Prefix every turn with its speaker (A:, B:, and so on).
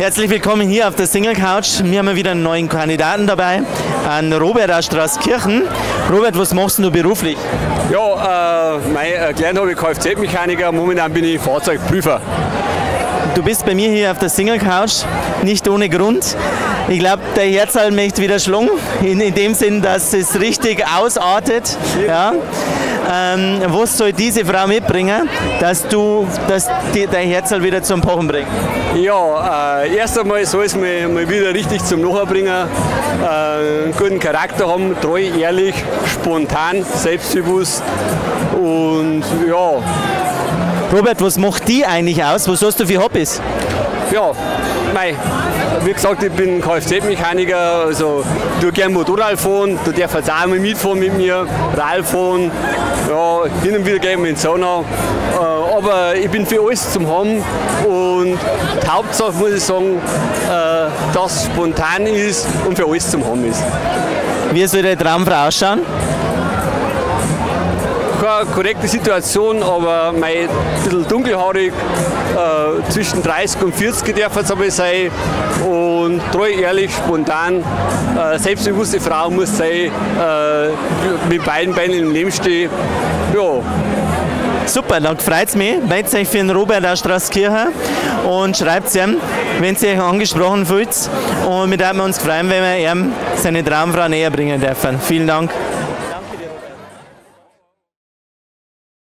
A: Herzlich willkommen hier auf der Single Couch. Wir haben wieder einen neuen Kandidaten dabei, einen Robert aus Straßkirchen. Robert, was machst du beruflich?
B: Ja, gelernt habe ich Kfz-Mechaniker, momentan bin ich Fahrzeugprüfer.
A: Du bist bei mir hier auf der Single Couch, nicht ohne Grund. Ich glaube, der Herzl möchte wieder schlagen, in dem Sinn, dass es richtig ausartet. Ja. Was soll diese Frau mitbringen, dass der Herzl wieder zum Pochen bringt?
B: Ja, erst einmal soll es mal wieder richtig zum Lachen bringen, einen guten Charakter haben, treu, ehrlich, spontan, selbstbewusst und ja.
A: Robert, was macht die eigentlich aus? Was hast du für Hobbys?
B: Ja, wie gesagt, ich bin Kfz-Mechaniker, also ich tue gerne Motorrad fahren, du darfst jetzt auch mal mitfahren mit mir, Rad fahren, ja, hin und wieder gehen wir in die Sauna, aber ich bin für alles zum haben und die Hauptsache muss ich sagen, dass es spontan ist und für alles zum haben ist.
A: Wie soll deine Traumfrau ausschauen?
B: Keine korrekte Situation, aber ein bisschen dunkelhaarig, zwischen 30 und 40 darf es aber sein und treu, ehrlich, spontan, selbstbewusste Frau muss sein, mit beiden Beinen im Leben stehen. Ja.
A: Super, dann freut es mich. Meldet euch für den Robert aus Straßkirchen und schreibt es ihm, wenn ihr euch angesprochen fühlt. Und wir würden uns freuen, wenn wir ihm seine Traumfrau näher bringen dürfen. Vielen Dank.